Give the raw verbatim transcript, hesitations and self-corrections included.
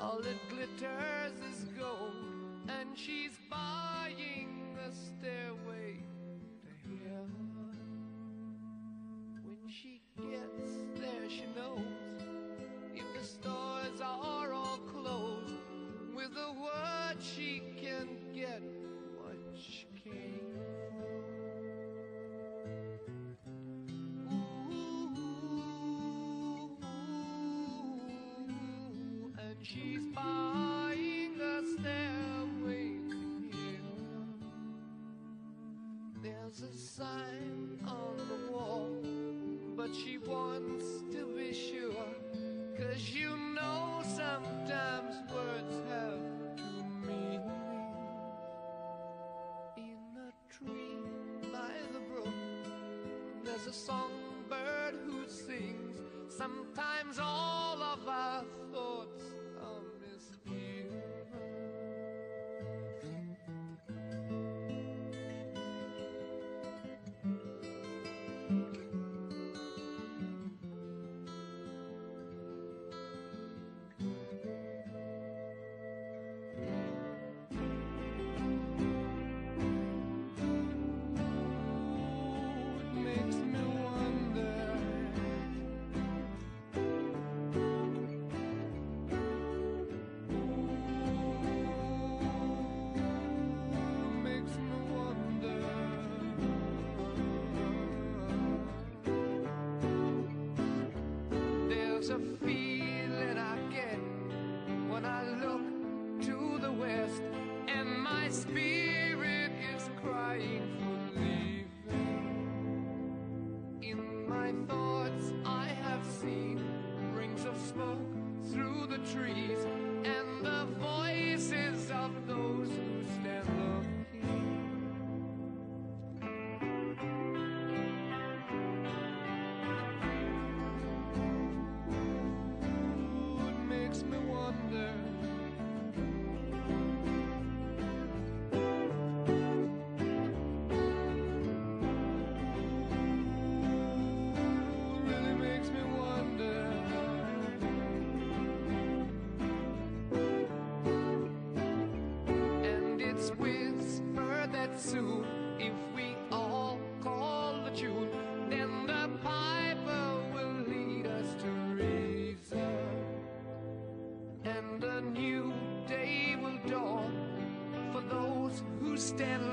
all that glitters is gold, and she's buying a stairway to heaven. When she gets there, she knows if the stores are all closed, with a word she can get what she came for. And she's buying a stairway to heaven. There's a sign on the wall, but she wants to be sure, 'cause you know sometimes words have two meanings. In a tree by the brook, there's a songbird who sings. Sometimes all of our thoughts are misgiven. There's a feeling I get when I look to the west, and my spirit is crying for leaving. In my thoughts I have seen rings of smoke through the trees, and the voices of those who stand looking. Soon, if we all call the tune, then the piper will lead us to reason, and a new day will dawn for those who stand